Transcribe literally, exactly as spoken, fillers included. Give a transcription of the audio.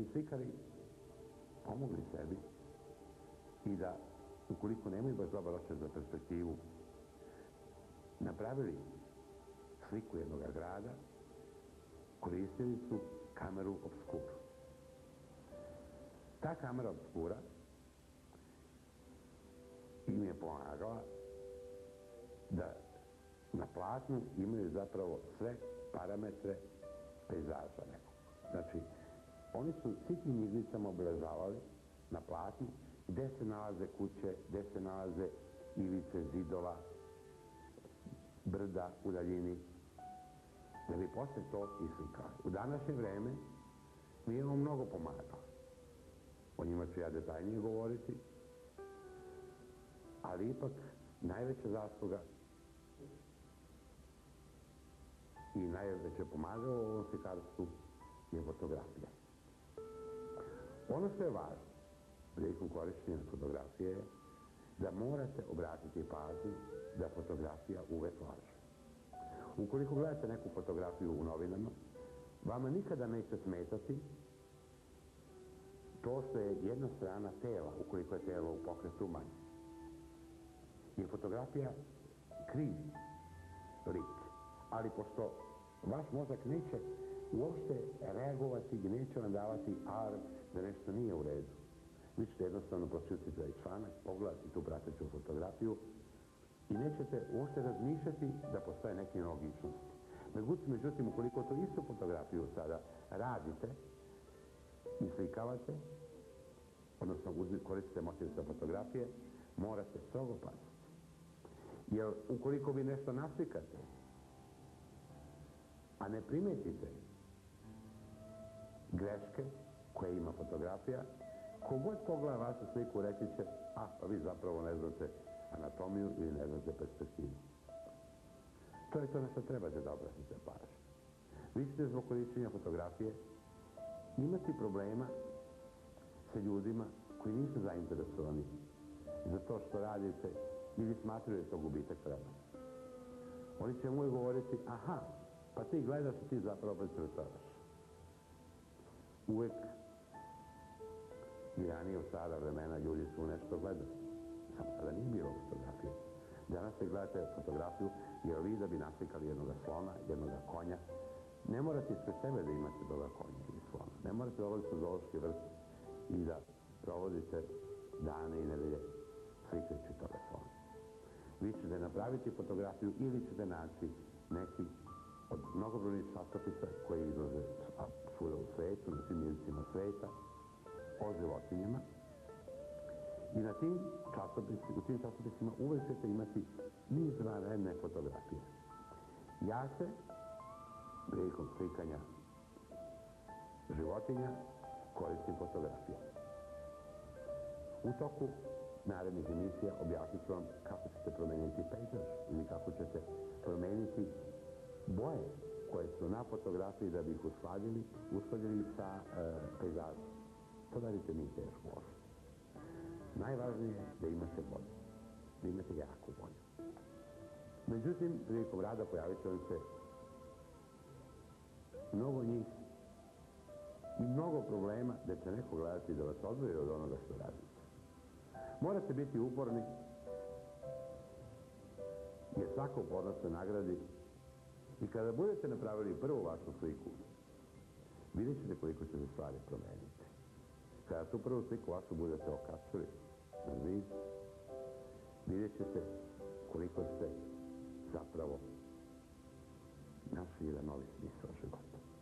slikari pomogli sebi i da, ukoliko nemaju baš dobar osjećaj za perspektivu, napravili sliku jednog grada, koristili su kameru obskuru. Ta kamera obskura im je pomagala da na platnu imaju zapravo sve parametre pejzaža nekog. Znači, oni su sitnim iglicama obeležavali na platnu gde se nalaze kuće, gde se nalaze ivice zidova, brda u daljini, da bi posle to islikali. U današnje vreme mi imamo mnogo pomagala. O njima ću ja detaljnije govoriti, ali ipak najveća zasluga i najveće pomagalo u ovom slikarstvu je fotografija. Ono što je važno prilikom korišćenja fotografije je da morate obratiti pažnju da fotografija uvek laže. Ukoliko gledate neku fotografiju u novinama, vama nikada neće smetati to što je jedna strana tela, ukoliko je telo u pokretu manje. Jer fotografija krivi lik, ali pošto vaš mozak neće uopšte reagovati i neće vam davati alarm da nešto nije u redu. Vi ćete jednostavno pročitati taj članak, pogledati tu prateću fotografiju i nećete uopšte razmišljati da postoje neke nelogičnosti. Međutim, ukoliko to istu fotografiju sada radite i slikavate, odnosno koristite motiv za fotografije, morate strogo paziti. Jer ukoliko vi nešto naslikate, a ne primetite greške koje ima fotografija, kogod pogleda vašu sliku reći će, a, pa vi zapravo ne znate anatomiju ili ne znate perspektivu. To je to na što trebate da obratite pažnju. Vi ćete zbog korišćenja fotografije imati problema sa ljudima koji nisu zainteresovani za to što radite ili smatraju da je to gubitak vremena. Oni će mu govoriti, aha, pa ti gledaš i ti zapravo precrtavaš. Uvek i ranije u stara vremena ljudi su nešto gledali. Samo tada nije bilo fotografije. Danas se gledate fotografiju jer vi da bi naslikali jednog slona, jednog konja, ne morate ispred sebe da imate toga konja ili slona. Ne morate dolaziti u zoološki vrt i da provodite dane i nedelje slikajući toga slona. Vi ćete napraviti fotografiju ili ćete naći neki od mnogobrojnih časopisa koji izlaze svuda u svetu, na svim jezicima sveta, o životinjama. I na tim časopisima, u tim časopisima uvek ćete imati izvanredne fotografije. Ja se, prilikom slikanja životinja, koristim fotografije. U toku narednih emisija objasnit ću vam kako ćete promeniti pejzaž ili kako ćete promeniti boje koje su na fotografiji da bi ih uskladili, uskladili sa e, pejzažom. To radite nije teško uopšte. Najvažnije je da imate volju, da imate jaku volju. Međutim, prilikom rada pojavit će vam se mnogo njih i mnogo problema da će neko gledati da vas odvoji od onoga što radite. Morate biti uporni, jer svaka upornost se nagradi i kada budete napravili prvu vašu sliku, vidjet ćete koliko će se stvari promeniti. Kada tu prvu sliku vašu budete okačili na zid, vidjet ćete koliko ste zapravo našli jedan novi smisao života.